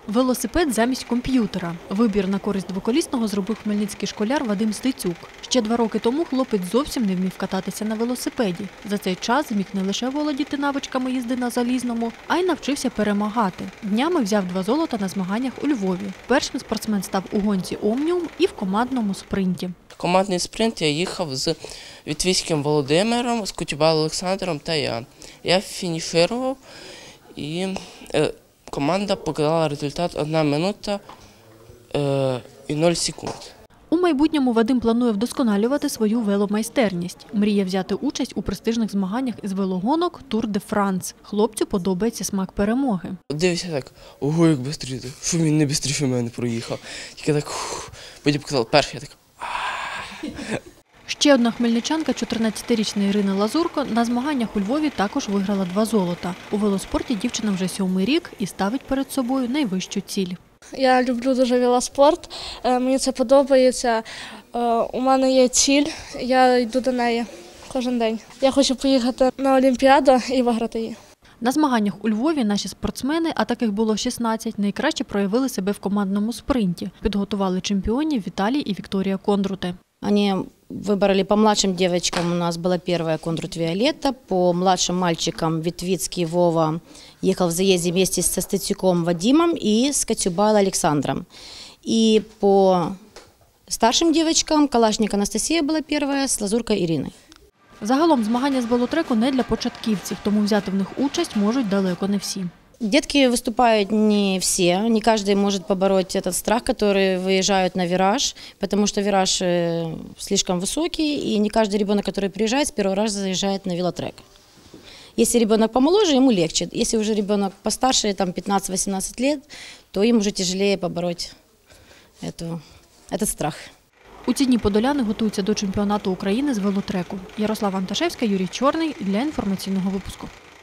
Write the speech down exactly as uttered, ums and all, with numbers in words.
Велосипед замість комп'ютера. Вибір на користь двоколісного зробив хмельницький школяр Вадим Стецюк. Ще два роки тому хлопець зовсім не вмів кататися на велосипеді. За цей час зміг не лише володіти навичками їзди на залізному, а й навчився перемагати. Днями взяв два золота на змаганнях у Львові. Першим спортсмен став у гонці «Омніум» і в командному спринті. Командний спринт я їхав з Вітвіцьким Володимиром, з Кутюбал Олександром та я. Я фінішував і е, команда показала результат одна минута е, і нуль секунд. У майбутньому Вадим планує вдосконалювати свою веломайстерність. Мріє взяти участь у престижних змаганнях із велогонок «Тур де Франс». Хлопцю подобається смак перемоги. Дивився так, ого, як швидко, що він не швидше мене проїхав. Тільки так, ух, потім показав перший, я так, Ще одна хмельничанка, чотирнадцятирічна Ірина Лазурко, на змаганнях у Львові також виграла два золота. У велоспорті дівчина вже сьомий рік і ставить перед собою найвищу ціль. Я люблю дуже велоспорт, мені це подобається. У мене є ціль, я йду до неї кожен день. Я хочу поїхати на Олімпіаду і виграти її. На змаганнях у Львові наші спортсмени, а таких було шістнадцять, найкраще проявили себе в командному спринті. Підготували чемпіонів Віталій і Вікторія Кондрути. Они выбрали по младшим девочкам, у нас была первая Кондрут Виолетта, по младшим мальчикам Витвицкий Вова ехал в заезде вместе со Стецюком Вадимом и с Катюбал Александром. И по старшим девочкам Калашник Анастасия была первая, с Лазуркой Ириной. Загалом змагання з велотреку не для початківців, тому взяти в них участь можуть далеко не всі. Детки выступают не все, не каждый может побороть этот страх, который выезжают на вираж, потому что вираж слишком высокий, и не каждый ребенок, который приезжает, с первого раза заезжает на велотрек. Если ребенок помоложе, ему легче. Если уже ребенок постарше, там пятнадцать-восемнадцать лет, то им уже тяжелее побороть эту, этот страх. У ці дні подоляни готуються до чемпіонату України з велотреку. Ярослава Анташевська, Юрій Чорний для інформаційного випуску.